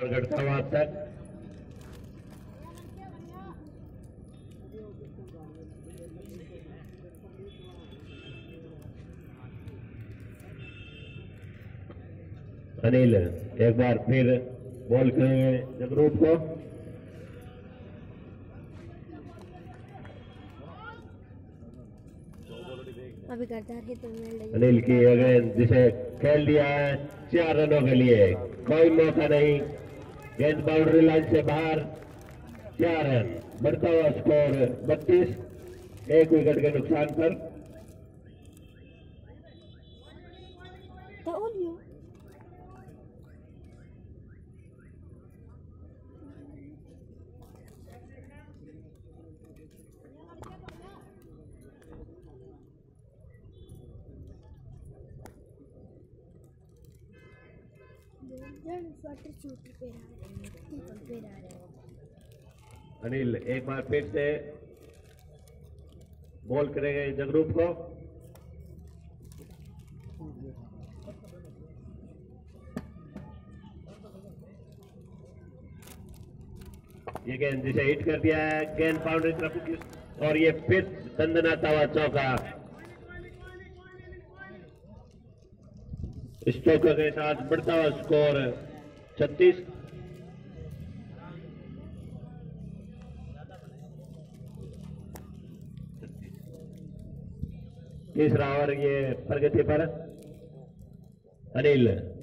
प्रगट हुआ तक अनिल एक बार फिर बॉल करेंगे जगरूप को। अभी गद्दार है तो अनिल की अगेन जिसे खेल दिया है 4 रनों के लिए, कोई मौका नहीं, गेंद बाउंड्री लाइन से बाहर, 4 रन, बढ़ता हुआ स्कोर 32, 1 विकेट के नुकसान पर। अनिल एक बार फिर से बॉल करेंगे जगरूप को। ये गेंद जिसे हिट कर दिया है, गेंद बाउंड्री तरफ और ये फिर दंदनाता हुआ चौका। इस चौके के साथ बढ़ता हुआ स्कोर 36। तीसरा ओवर ये प्रगति पर अनिल